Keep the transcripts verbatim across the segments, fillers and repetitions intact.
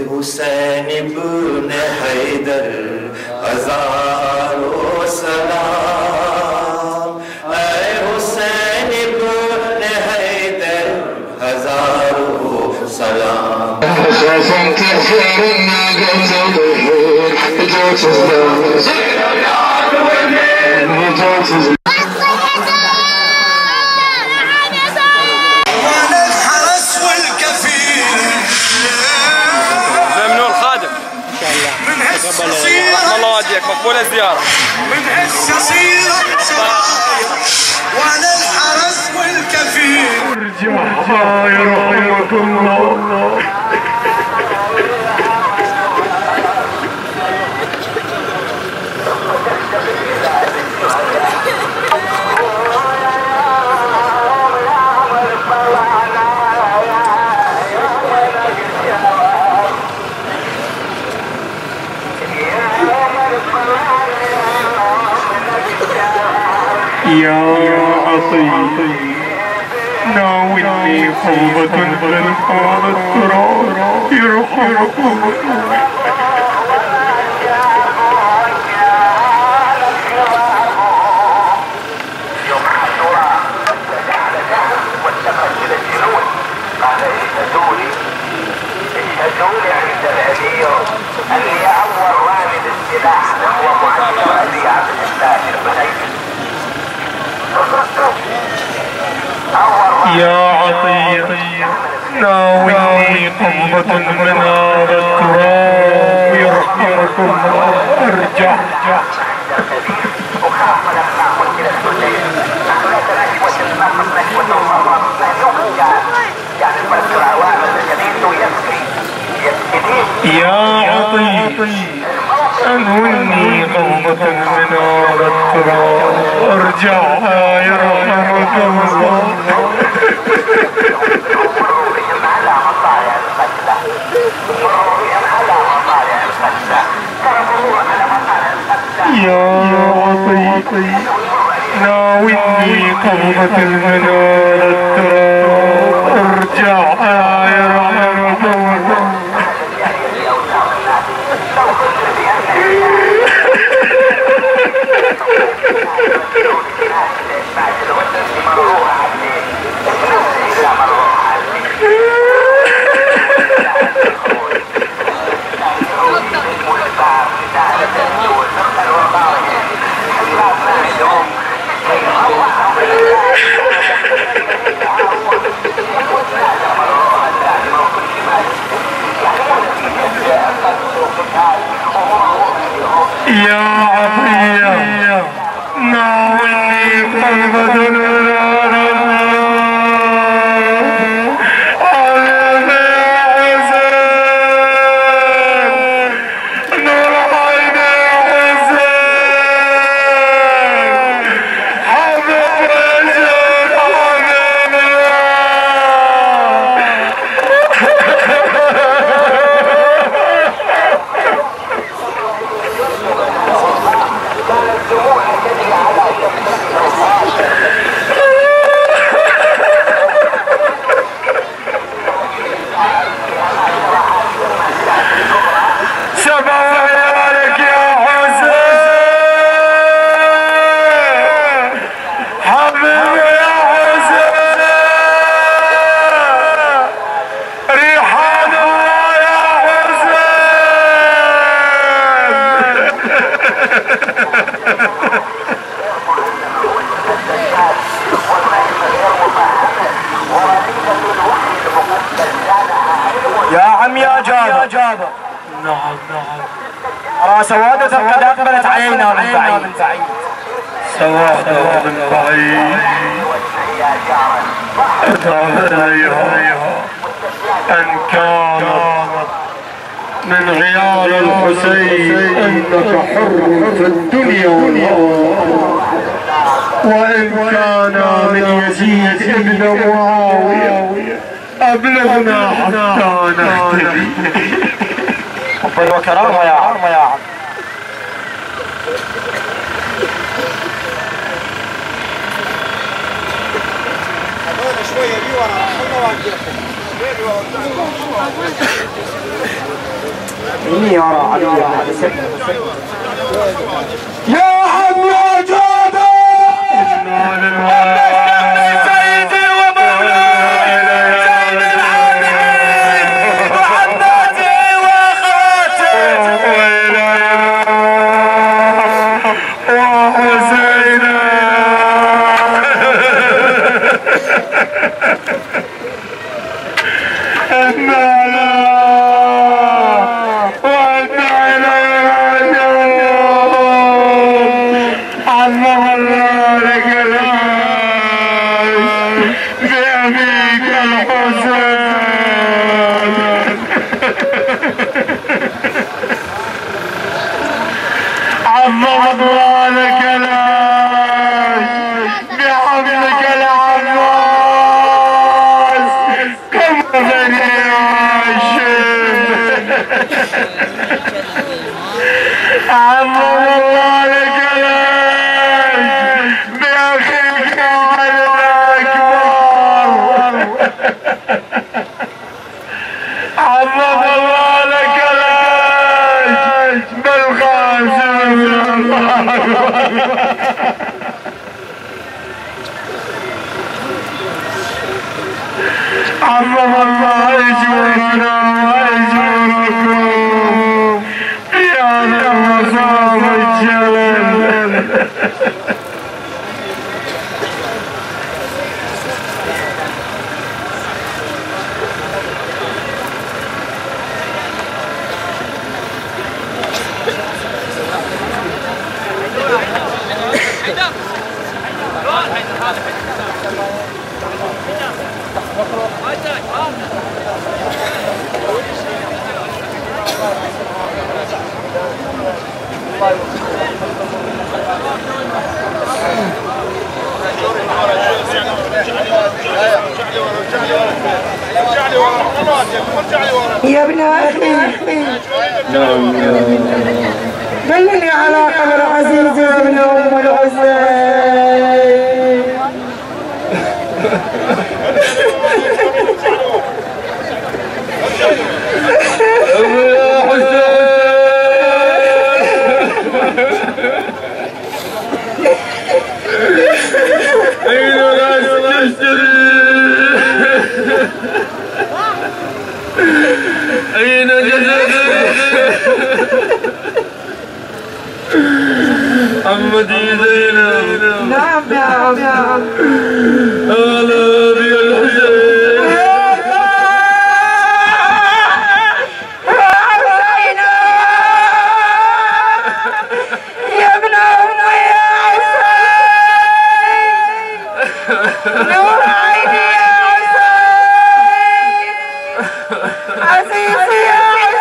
हुसैन इब्न हैदर हजारों सलाम, ऐ हुसैन इब्न हैदर हजारों सलाम. الله وجهك مقبولة الزيارة من هسه صيرت وانا الحرس والكفيل. ارجع يرحمك الله. يا عطي ناولني قوة من هذا التراب يرحمكم الله. يوم عاشوراء جعل ذهب والتقتل الجنود قال اشهدوا لي اشهدوا لي عند الامير اللي اول رامي السلاح هو معلم ابي عبد الله المليكي. يا عطية ناولني قبضة من هذا التراب يرحمكم الله. ارجع وخاف من اخلاق وكذا السجين اخلاق نشوة المقص نشوة المرض يعني المذكر عوامل الجديد ويبكي يبكي. يا عطية أنولني قبضة من هذا التراب ارجع يرحمكم الله. يا عطيتي ناولني قبضة من هذا التراب ارجع يرحمكم الله. يا عطية ناولني قبضة من هذا يا عم يا جابر. نعم نعم. أرى سوادة قد أقبلت علينا من بعيد. سوادة من بعيد أتى إليها أن كانت من عيال الحسين أنك حر في الدنيا والآخرة، وإن كان من يزيد ابن معاوية أبلغنا حتى نهتدي. حبا وكرامة يا عم يا عم. شوية بي ورا حنا واقفين إني أرى علي حدث يا عم يا جابر سيدي ومولاي زين العابدين وعماتي واخواتي وحسينا عظم الله لك العز بعمرك العباس كم بني هاشم عظم الله لك العز باخيك على الاكبر عظم الله لك العز بالقاسم عظم الله اجورنا واجوركم يا مصاب الجلال يا ابن اخي دلني على قبر عزيزي ابن ام الحسين. أين ناس تشتري أين جسدي عمتي زينب نعم يا عم أهلا بي الحسين يا ابن امي يا حسين نور عيني يا حسين عزيزي يا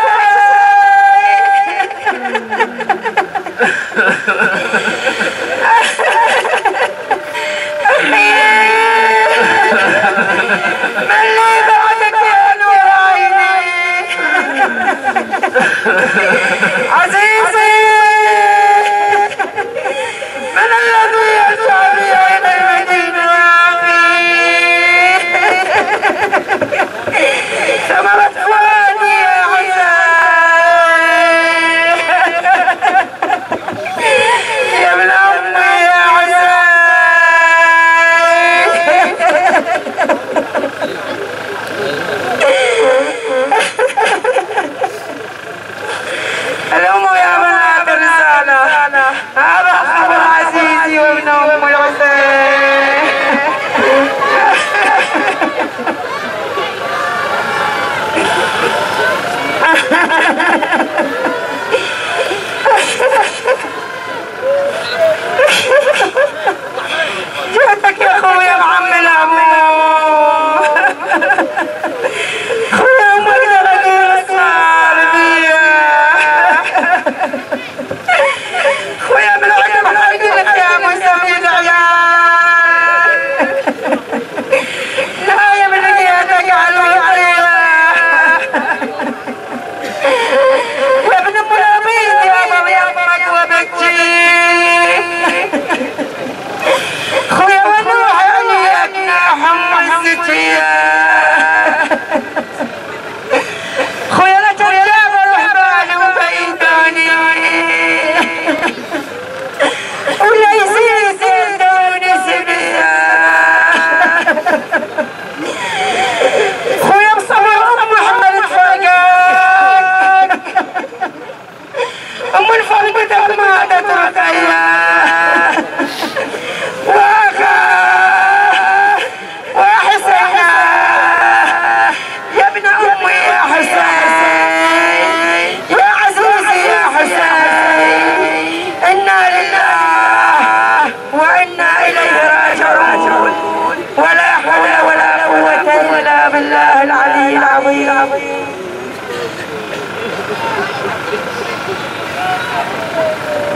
من لي بعدك يا نور عيني عزيزي من الذي يسعى بي الى المدينه ثمرة فؤادي يا حسين يا ابن امي يا حسين الأم يا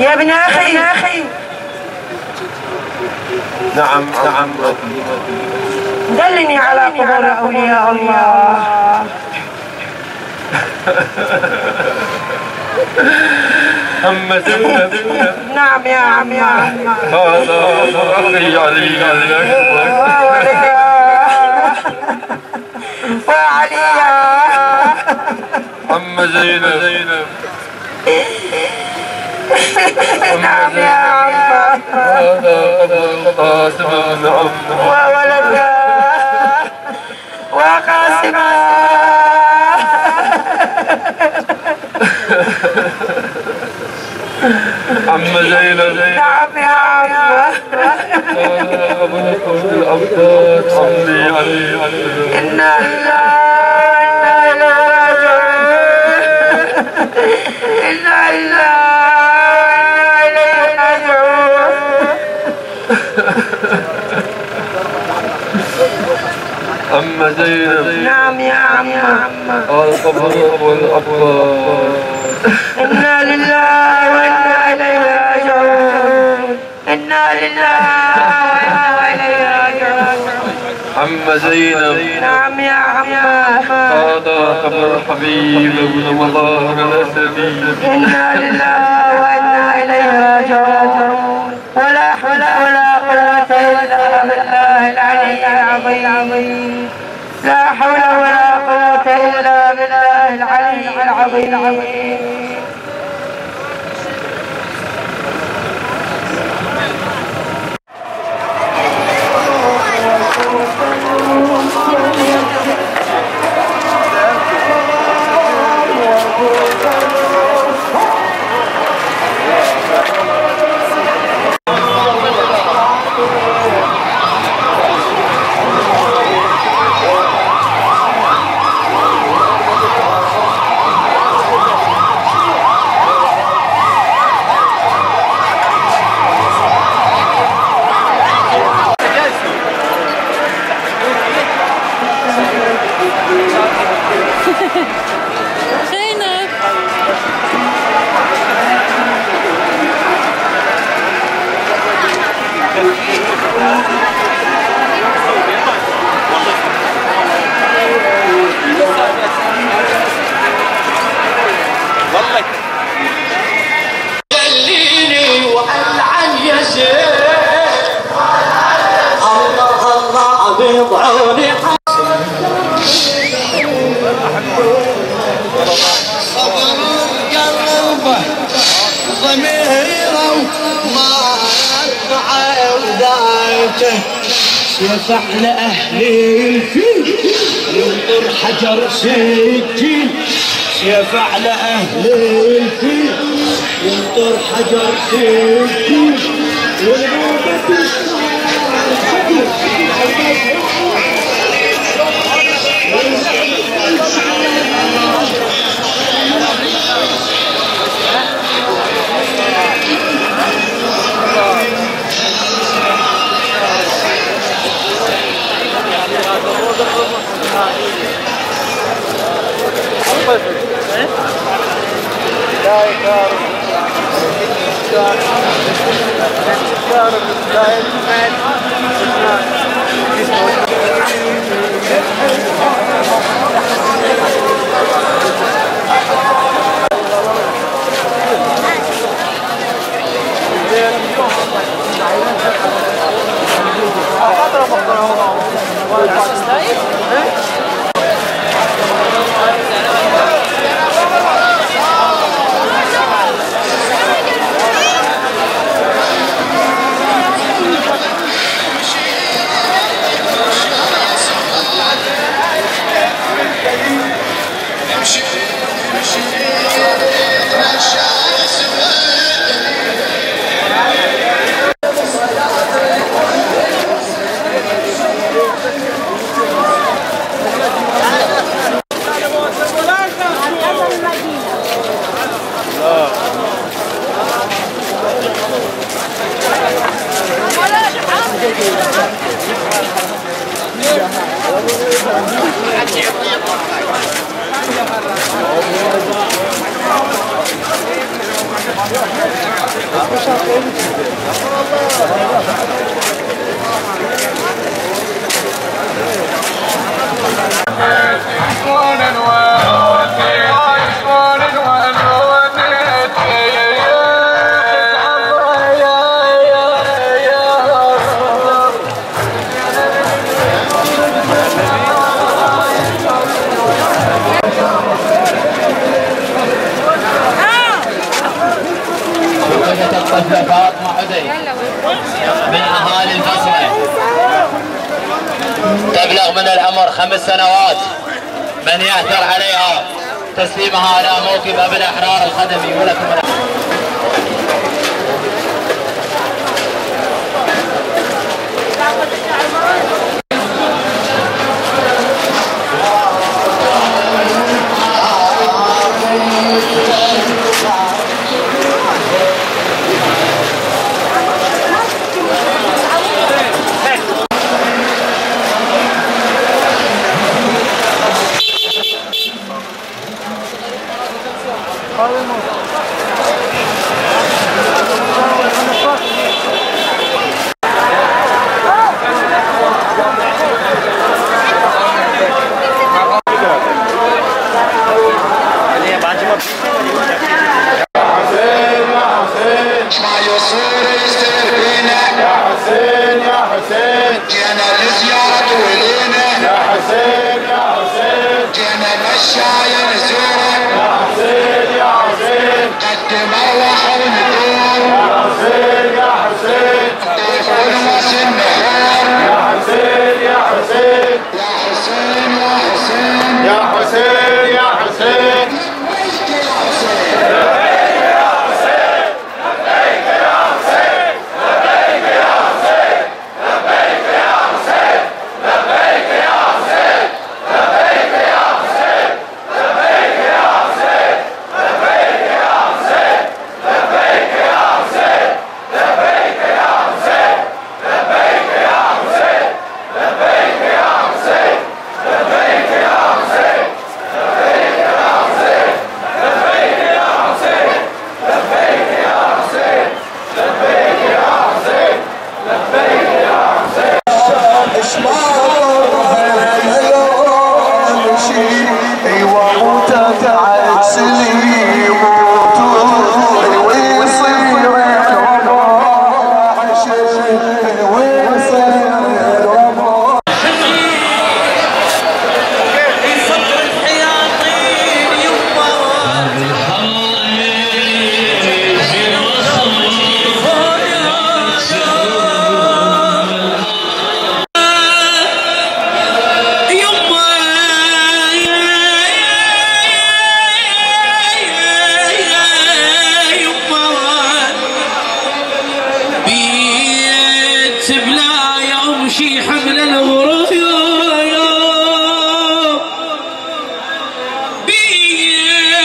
يا ابن أخي يا أخي نعم نعم دلني على قبور أولياء الله. أما زينب نعم يا عم يا عم هذا أخي علي أكبر وعلي أما زينب زينب نعم يا عم هذا قاسم بن عم وولده وقاسمه أما زينب نعم يا عم أبو نصر الأبطال عمي علي إنا لله وإنا إليه راجعون. أما زينب نعم يا عم القبر أبو الأبطال إنا لله وإنا إليه راجعون. إنا لله وإنا إليه راجعون. أما زينب نعم يا عم هذا قبر حبيب بن مظاهر الأسدي إنا لله وإنا إليه راجعون. ولا حول ولا قوة إلا بالله العلي العظيم. لا حول ولا قوة إلا بالله العلي العظيم. يفع لأهل الفيل ينطر حجر سجين. يفع لأهل الفيل ينطر حجر سجين. والغابة Yeah. عمر خمس سنوات من يأثر عليها تسليمها على موكب أبي الأحرار الخدمي. ولكم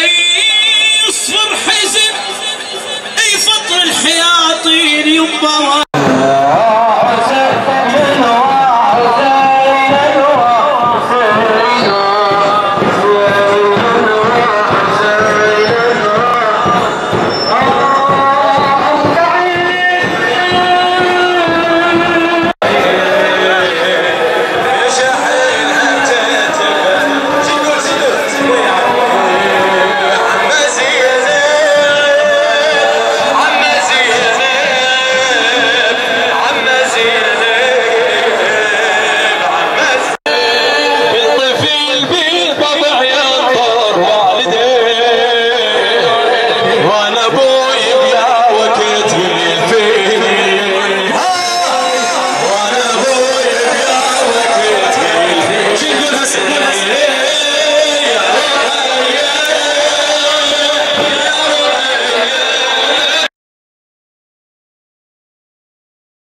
يصفر حزن اي فطر الحياطين يبا